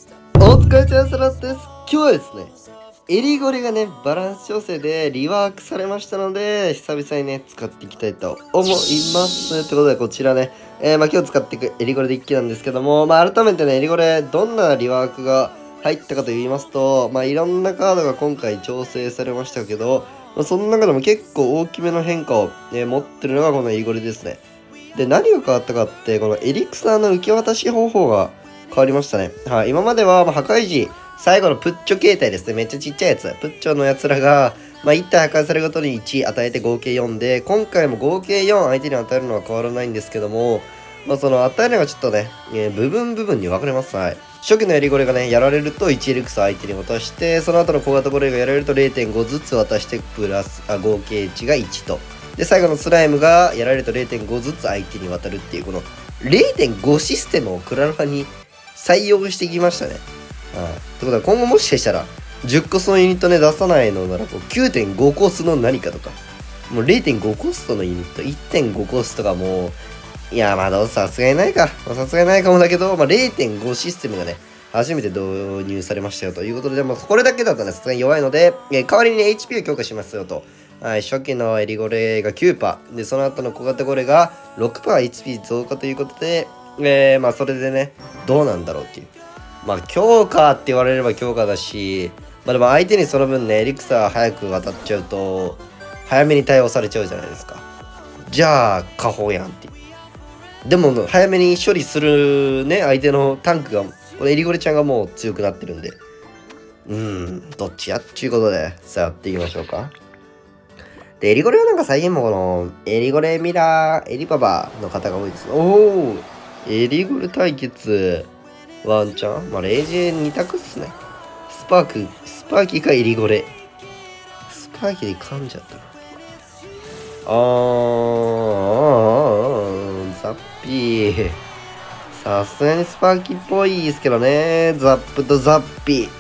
お疲れちゃんさらです。今日はですね、エリゴレがね、バランス調整でリワークされましたので、久々にね、使っていきたいと思います。ということで、こちらね、今日使っていくエリゴレデッキなんですけども、改めてね、エリゴレ、どんなリワークが入ったかと言いますと、いろんなカードが今回調整されましたけど、その中でも結構大きめの変化を、持ってるのがこのエリゴレですね。で、何が変わったかって、このエリクサーの受け渡し方法が変わりましたね。はい、今までは、破壊時、最後のプッチョ形態ですね。めっちゃちっちゃいやつ。プッチョのやつらが、1体破壊されるごとに1与えて合計4で、今回も合計4相手に与えるのは変わらないんですけども、その与えるのがちょっとね、部分に分かれます。はい。初期のエリゴレがね、やられると1エリクサ相手に渡して、その後の小型ゴレがやられると 0.5 ずつ渡して、合計値が1と。で、最後のスライムがやられると 0.5 ずつ相手に渡るっていう、この 0.5 システムをクラロワに採用してきましたね。はい。ってことは今後もしかしたら10コスのユニットね出さないのならこう 9.5 コスの何かとか、もう 0.5 コストのユニット 1.5 コスとかもいやどうさすがにないか。さすがにないかもだけど、0.5 システムがね、初めて導入されましたよということで、これだけだとね、さすがに弱いので、代わりにね、HP を強化しますよと。はい、初期のエリゴレが 9%。で、その後の小型ゴレが 6%HP 増加ということで、それでね、どうなんだろうっていう。強化って言われれば強化だし、でも相手にその分ね、エリクサー早く渡っちゃうと、早めに対応されちゃうじゃないですか。じゃあ、過保やんっていう。でも、早めに処理するね、相手のタンクが、これエリゴレちゃんがもう強くなってるんで。どっちやっちゅうことで、さあやっていきましょうか。で、エリゴレはなんか最近もこの、エリゴレミラー、エリパパの方が多いです。おー、エリゴレ対決、ワンチャンレイジェ2択っすね。スパーキーかエリゴレ。スパーキーで噛んじゃったな。ザッピー。さすがにスパーキーっぽいですけどね。ザップとザッピー。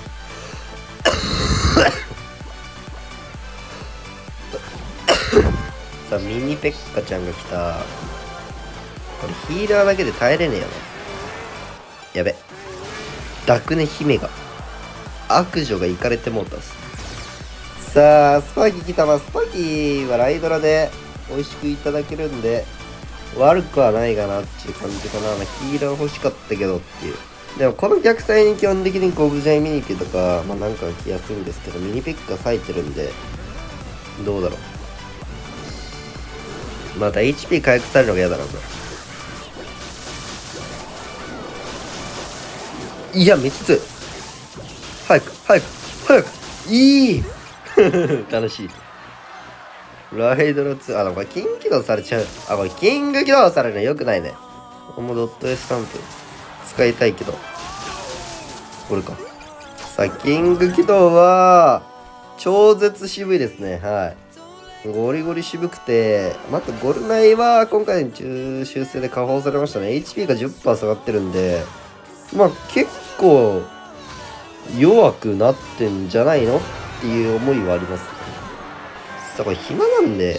さあ、ミニペッカちゃんが来た。これヒーラーだけで耐えれねえよな。やべ。ダクネ姫が。悪女がイカれてもうたっす。さあ、スパーキー来た。スパーキーはライドラで美味しくいただけるんで、悪くはないかなっていう感じかな。ヒーラー欲しかったけどっていう。でもこの逆サイに基本的にゴブジャイミニペとか、なんか来やすいんですけど、ミニペッカ咲いてるんで、どうだろう。また HP 回復されるのが嫌だな、これ。いや、めっちゃ強い。早くいい楽しい。ライドラ2、これキング起動されちゃう。これキング起動されるのよくないね。ここもドット S スタンプ使いたいけど。これか。さあ、キング起動は、超絶渋いですね。はい。ゴリゴリ渋くて、ゴルナイは今回の修正で下放されましたね。HP が 10% 下がってるんで、結構、弱くなってんじゃないのっていう思いはあります。さあ、これ暇なんで、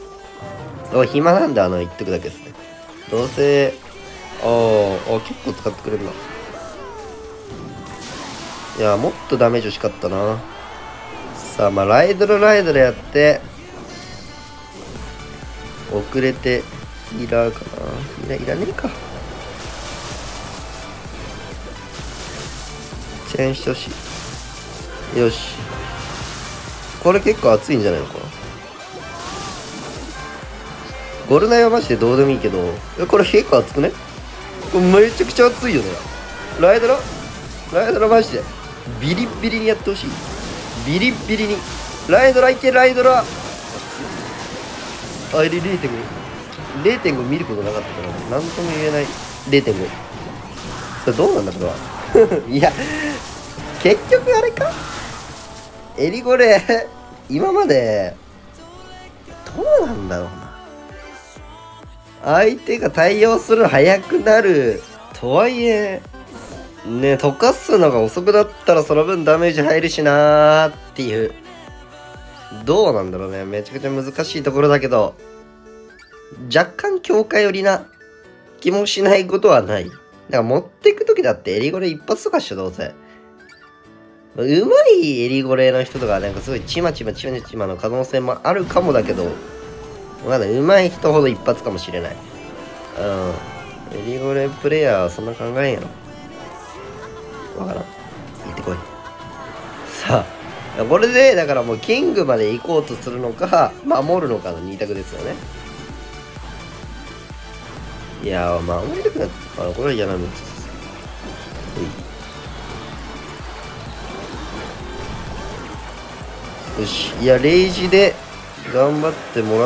言っとくだけですね。どうせ、結構使ってくれるな。いや、もっとダメージ欲しかったな。さあ、ライドルやって、遅れて、ヒーラーかな。いらねえか。チェーンしてほしい。よし。これ結構熱いんじゃないのかな。ゴルナイはマジでどうでもいいけど、これ結構熱くね？これめちゃくちゃ熱いよね。ライドラマジで。ビリッビリにやってほしい。ビリッビリに。ライドラいけ、ライドラ。0.5 見ることなかったから、なんとも言えない。0.5。それどうなんだこれは。いや、結局あれかエリゴレ、今まで、どうなんだろうな。相手が対応する早くなる。とはいえ、ね、溶かすのが遅くなったらその分ダメージ入るしなーっていう。どうなんだろうね。めちゃくちゃ難しいところだけど、若干強化寄りな気もしないことはない。 から持ってくときだってエリゴレ一発とかっしょ、どうせ。うまいエリゴレの人とかなんかすごいチマチマの可能性もあるかもだけど、まだうまい人ほど一発かもしれない。うん。エリゴレプレイヤーはそんな考えんやろ。わからん。行ってこい。さあ、これで、だからもうキングまで行こうとするのか、守るのかの2択ですよね。いやー、守りたくなった。これは嫌なの。よし。いや、レイジで頑張ってもらって。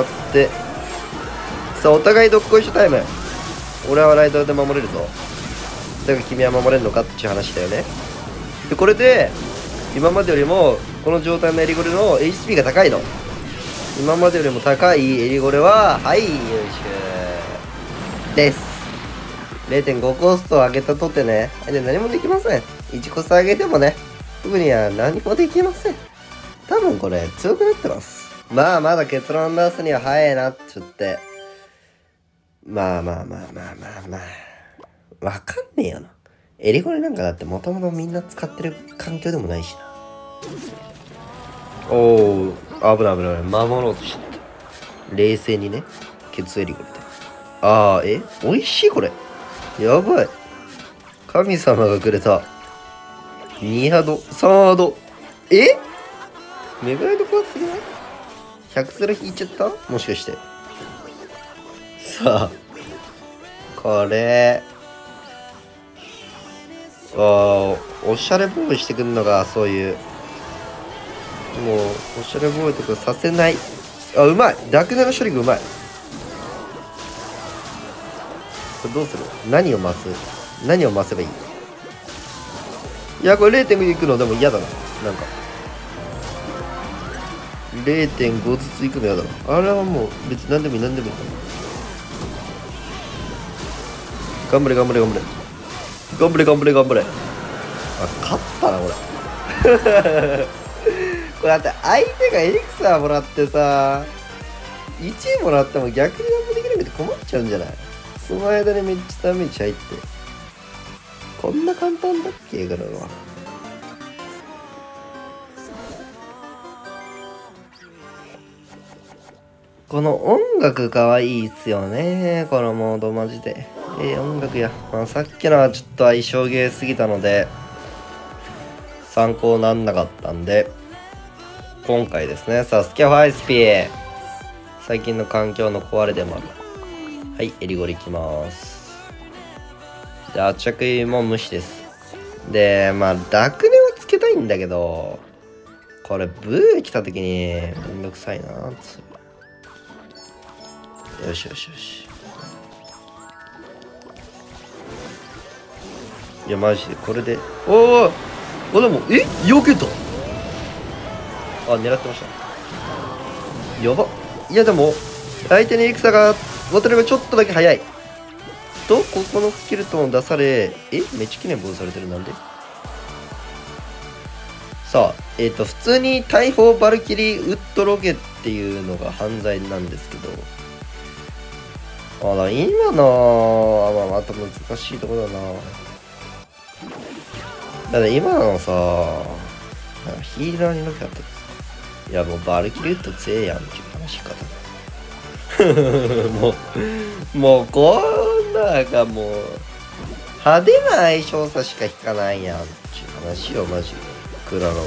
さあ、お互いどっこいしょタイム。俺はライドで守れるぞ。だから君は守れるのかっていう話だよね。で、これで、今までよりも、この状態のエリゴレの HP が高いの。今までよりも高いエリゴレは、はい、よいしょです。0.5 コストを上げたとてね、何もできません。1コスト上げてもね、特には何もできません。多分これ強くなってます。まだ結論出すには早いなって言って。わかんねえよな。エリゴレなんかだってもともとみんな使ってる環境でもないしな。おー、危ない。守ろうとしてた。冷静にね。ケツエリゴレで。美味しいこれ。やばい。神様がくれた。2ハード、3ハード。メガライト怖すぎない ?100 ゼロ引いちゃったもしかして。さあ。これ。おしゃれボーイしてくんのが、そういう。もう、おしゃれボーイとかさせない。うまい。ダクネの処理がうまい。これどうする？何を増せばいい？いや、これ 0.5 いくのでも嫌だな。なんか。0.5 ずついくの嫌だな。あれはもう別に何でもいい。頑張れ。頑張れ。勝ったな、これ。これだって相手がエリクサーもらってさ、1位もらっても逆に何もできなくて困っちゃうんじゃない？その間にめっちゃダメージ入って。こんな簡単だっけからは。この音楽かわいいっすよね。このモードマジで。音楽や。さっきのはちょっと相性ゲーすぎたので、参考なんなかったんで、今回ですね、サスケファイスピー。最近の環境の壊れでもある。はい、エリゴリいきます。で、圧着も無視です。で、ダクネをつけたいんだけど、これ、ブー来た時に、めんどくさいなーつ。よし。いや、マジで、これで。でも、避けた。狙ってました。やば。いや、でも、相手に戦が、渡ればちょっとだけ早い。ここのスキルトン出され、めっちゃ記念ボールされてる、なんで？さあ、普通に大砲バルキリーウッドロケっていうのが犯罪なんですけど、今のまた難しいところだな。だって今のさ、ヒーラーになきゃった。いや、もうバルキリウッド強えやんっていう話し方。もうこんながもう派手な相性差しか引かないやんっていう話よ、マジで。クラロ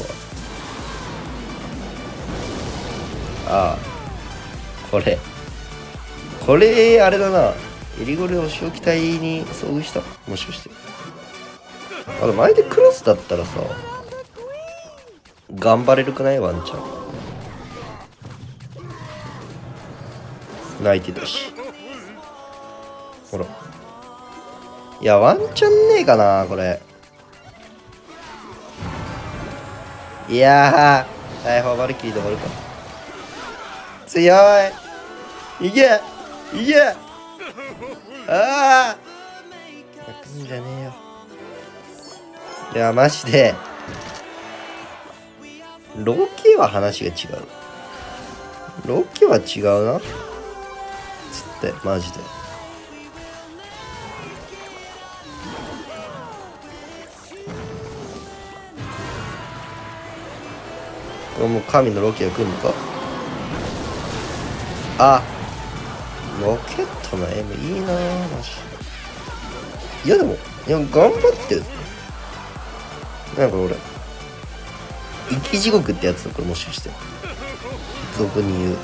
は。これあれだな。エリゴレお仕置き隊に遭遇した？もしかして。でも相手クロスだったらさ、頑張れるくない？ワンチャン。泣いてたし。ほら。いや、ワンチャンねえかな、これ。いやー、大砲バルキリーで終わるか。強い。いけあ泣くんじゃねえよ。いや、マジで。ロケは話が違う。ロケは違うな。つって、マジで。 もう神のロケが来るのか。あ、ロケットの M いいなぁ、マジ。いやでも、いや、頑張ってる。なんか俺、生き地獄ってやつだ、これもしかして。俗に言う。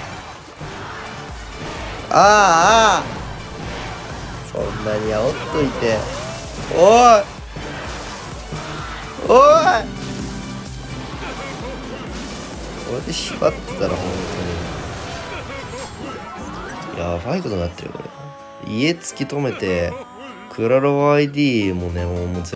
ああ、そんなに煽っといて。おいおい、これで縛ってたら本当にやばいことになってるこれ。家突き止めてクラロ ID もね、もう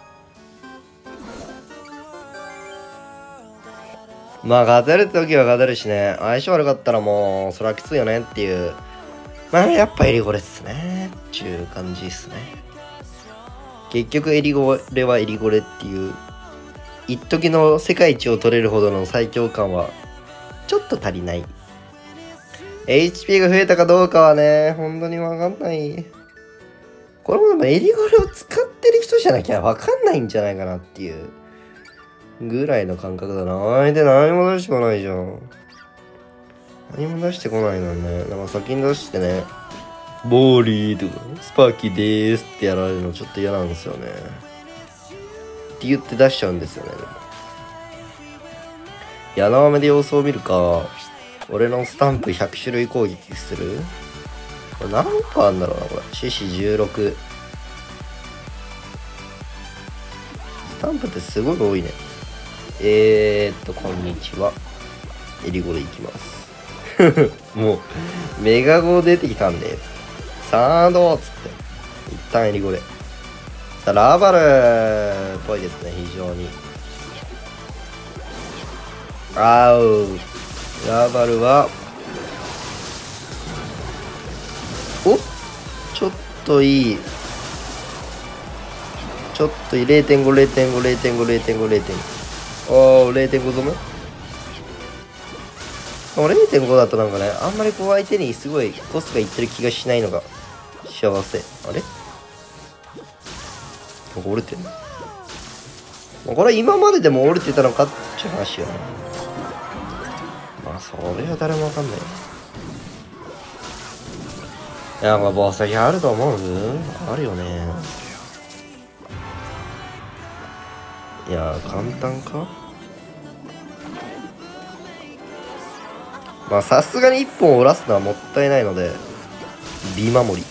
まあ勝てる時は勝てるしね、相性悪かったらもうそれはきついよねっていう。まあやっぱエリゴレっすねっていう感じっすね。結局エリゴレはエリゴレっていう一時の世界一を取れるほどの最強感はちょっと足りない。 HP が増えたかどうかはね本当に分かんない。これもでもエリゴレを使ってる人じゃなきゃ分かんないんじゃないかなっていうぐらいの感覚だな。相手何も出してこないじゃん。何も出してこないのね。なんか先に出してね、ボーリーとかスパーキーでーすってやられるのちょっと嫌なんですよね。って言って出しちゃうんですよね。柳雨で様子を見るか、俺のスタンプ100種類攻撃する。これ何個あんだろうな、これ。獅子16。スタンプってすごい多いね。こんにちは。エリゴレいきます。もう、メガゴ出てきたんで、サードっつって。一旦エリゴレ。さあ、ラバルっぽいですね、非常に。ラバルは、お、ちょっといい。ちょっといい。0.5、0.5、0.5、0.5、0.5。おー、0.5止め。0.5 だとなんかね、あんまりこう相手にすごいコストがいってる気がしないのが幸せ。あれなんか折れてるな。これ今まででも折れてたのかっていう話よね。まあそれは誰もわかんない。いや、まあ宝石あると思う？あるよね。いや、簡単か。まあさすがに1本折らすのはもったいないので、美守り。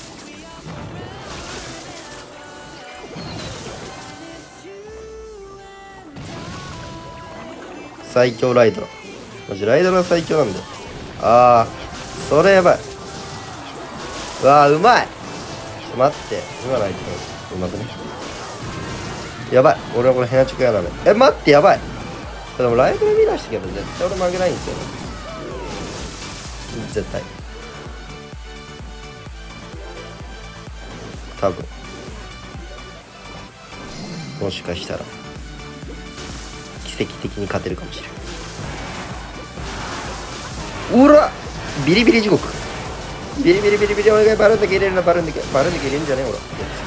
最強ライドラ。マジライドラ最強なんだよ。ああ、それやばい。うわー、うまい。待って、今の相手うまくね。やばい。俺はこれヘナチョコやなめ。待って、やばい。でもライドラ見出したけど、絶対俺負けないんですよね。絶対。多分。もしかしたら。奇跡的に勝てるかもしれない。うらビリビリ地獄。ビリビリビリビリお願い。バルンだけ入れるな。バルンだけ入れるんじゃねえほら。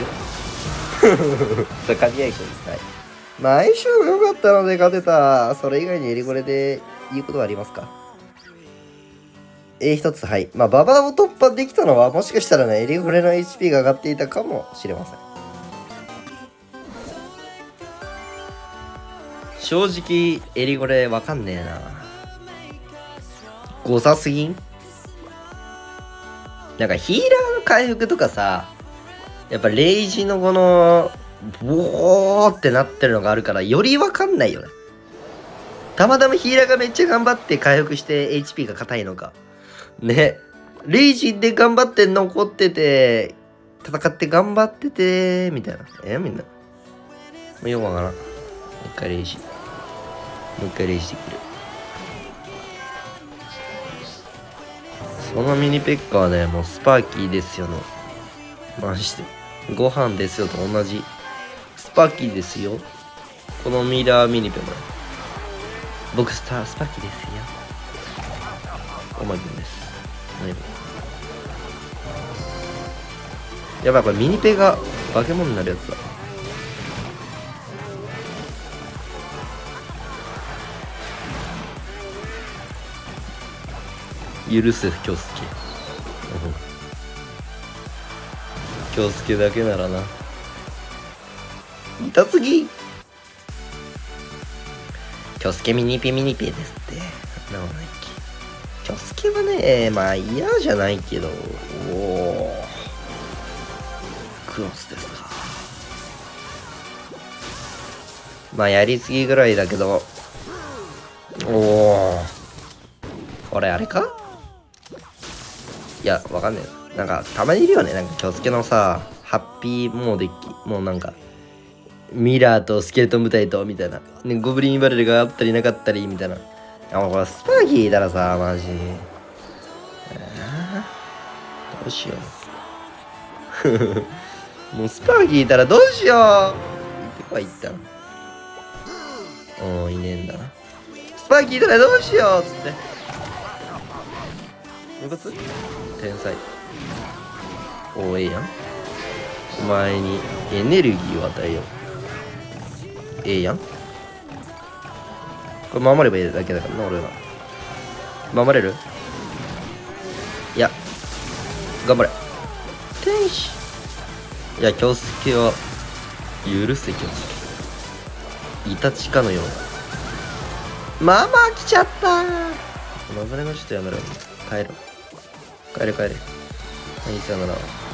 それ神合いです。はい。まあ相性が良かったので勝てた。それ以外にエリゴレで言うことはありますか？一つ、はい。まあババを突破できたのはもしかしたらね、エリゴレの HP が上がっていたかもしれません。正直エリゴレわかんねえな。誤差すぎん？なんかヒーラーの回復とかさ、やっぱレイジのこのボーってなってるのがあるからよりわかんないよね。たまたまヒーラーがめっちゃ頑張って回復して HP が硬いのかね。レイジで頑張って残ってて戦って頑張っててみたいな。みんなもうよくわからん。もう一回レイジできる。そのミニペッカはね、もうスパーキーですよね。マジでご飯ですよと同じスパーキーですよ。このミラーミニペもね、僕スパーキーですよ。おまぎんです。やばい、これミニペが化け物になるやつだ。 許せ京介。京介だけならな。痛すぎ。京介ミニピですって。なおないき。京介はね、まあ嫌じゃないけど、おお。クロスですか。まあやりすぎぐらいだけど、おお。これあれか？いや、わかんねえ。なんか、たまにいるよね。なんか、京介のさ、ハッピーモーデッキ。もうなんか、ミラーとスケルトン部隊と、みたいな。ね、ゴブリンバレルがあったりなかったり、みたいな。もうこれ、スパーキーいたらさ、マジ。どうしよう。もうスパーキーいたらどうしよう。行ってこい、行った。いねえんだな。スパーキーいたらどうしようっつって。無骨？天才。ええやん。お前にエネルギーを与えよう。ええやん。これ守ればいいだけだからな、俺は。守れる？いや。頑張れ。天使。いや、京介は、許せ、京介。イタチかのような。来ちゃったー。まずれのちょっとやめろ。帰ろ。帰れ。はい、さよなら。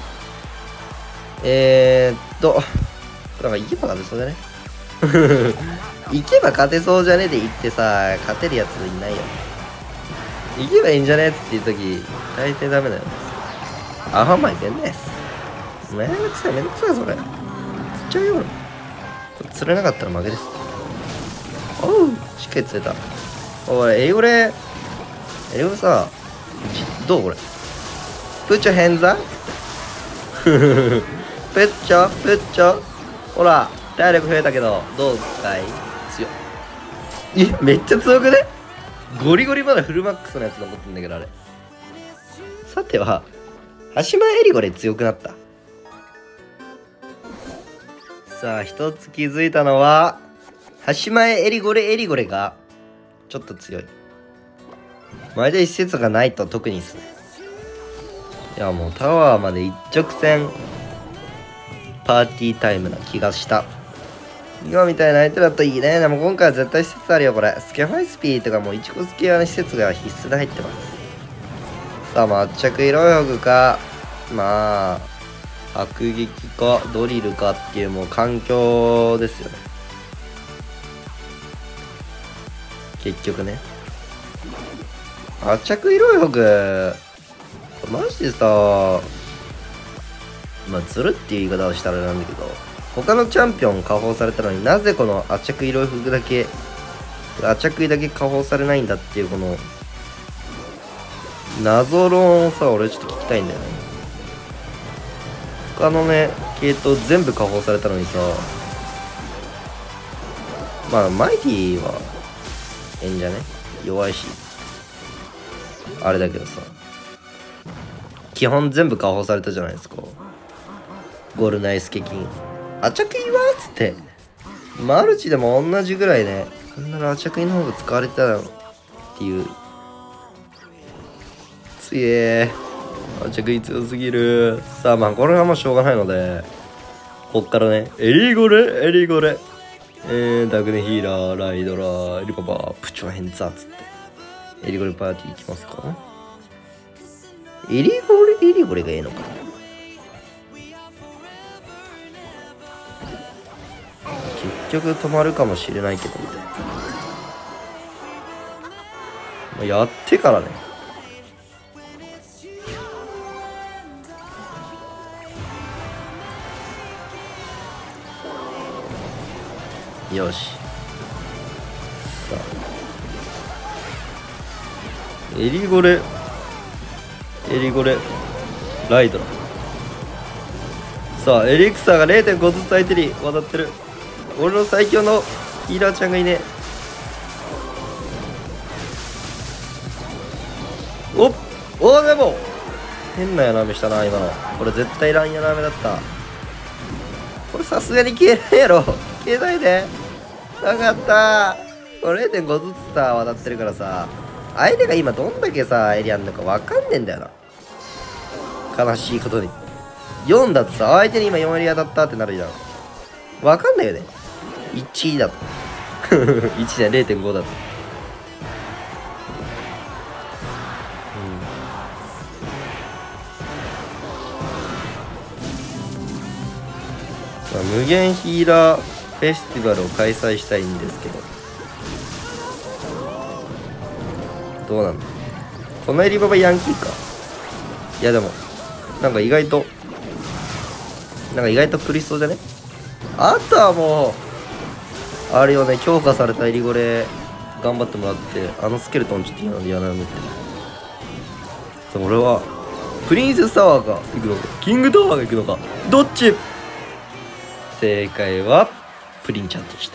なんか行けば勝てそうじゃね行けば勝てそうじゃねで言ってさ、勝てるやついないよ。行けばいいんじゃねって言うとき、大抵ダメだよ。アホマイケンです。めんどくさい、それ。釣っちゃうよ。釣れなかったら負けです。おう、しっかり釣れた。おい、英語でさ、どうこれ。プッチョヘンザプッチョほら、体力増えたけど、どうかい？強っ。めっちゃ強くね？ゴリゴリまだフルマックスのやつ残ってんだけど、あれ。さては、橋間エリゴレ強くなった。さあ、一つ気づいたのは、橋前エリゴレが、ちょっと強い。前で施設がないと特にですね。いや、もうタワーまで一直線、パーティータイムな気がした。今みたいな相手だといいね。でも今回は絶対施設あるよ、これ。スケファイスピーとかもうイチコスケアの施設が必須で入ってます。さあ、抹着色いホグか、まあ、迫撃か、ドリルかっていうもう環境ですよね。結局ね。抹着色いホグ、マジでさ、まあ、ずるっていう言い方をしたらなんだけど、他のチャンピオン解放されたのになぜこの圧着色い服だけ、圧着衣だけ解放されないんだっていうこの、謎論をさ、俺ちょっと聞きたいんだよね。他のね、系統全部解放されたのにさ、まあ、マイティは、ええんじゃね？弱いし。あれだけどさ、基本全部解放されたじゃないですか。ゴールナイスケキン。アチャクイはっつって。マルチでも同じぐらいね。なんならアチャクイの方が使われてたのっていう。強え。アチャクイ強すぎる。さあまあこれはもうしょうがないので、こっからね、エリゴレ。ダグネヒーラー、ライドラー、エリパパ、プチョヘンザっつって。エリゴレパーティー行きますか？エリゴレがええのか。結局止まるかもしれないけどみたいな。やってからね。よし。さあ。エリゴレ、ライドラ。さあ、エリクサーが 0.5 ずつ相手に渡ってる。俺の最強のヒーラーちゃんがいねえ。でも変なやなめしたな今の。これ絶対ランやなめだった。これさすがに消えないやろ。消えないで。なかった。これ 0.5 ずつさ渡ってるからさ、 相手が今どんだけさ、エリアンのかわかんねえんだよな。悲しいことに。4だとさ、相手に今4エリアだったってなるじゃん。わかんないよね。1だと。1じゃ 0.5 だと。さあ、無限ヒーラーフェスティバルを開催したいんですけど。どうなんだ。このエリババヤンキーか。いやでも、なんか意外と苦しそうじゃね。あとはもう、あれよね、強化されたエリゴレ頑張ってもらって、あのスケルトンちょっと嫌なんだって。俺は、プリンセスタワーが行くのか、キングタワーが行くのか、どっち？正解は、プリンちゃんでした。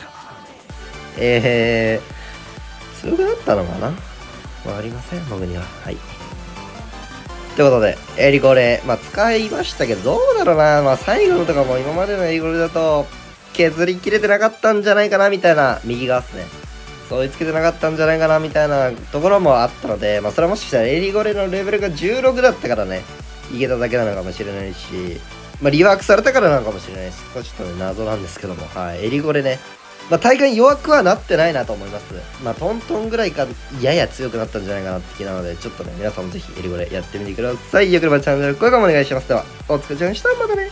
強くなったのかな？わかりません、僕には。はい。ということで、エリゴレ、使いましたけど、どうだろうな。最後のとかも今までのエリゴレだと、削りきれてなかったんじゃないかな、みたいな、右側っすね。追いつけてなかったんじゃないかな、みたいなところもあったので、それはもしかしたらエリゴレのレベルが16だったからね、いけただけなのかもしれないし、リワークされたからなのかもしれないし、少しちょっとね、謎なんですけども、はい、エリゴレね、大会弱くはなってないなと思います。トントンぐらいか、やや強くなったんじゃないかなって気なので、ちょっとね、皆さんもぜひエリゴレやってみてください。よければチャンネル登録お願いします。では、お疲れ様でした。またね。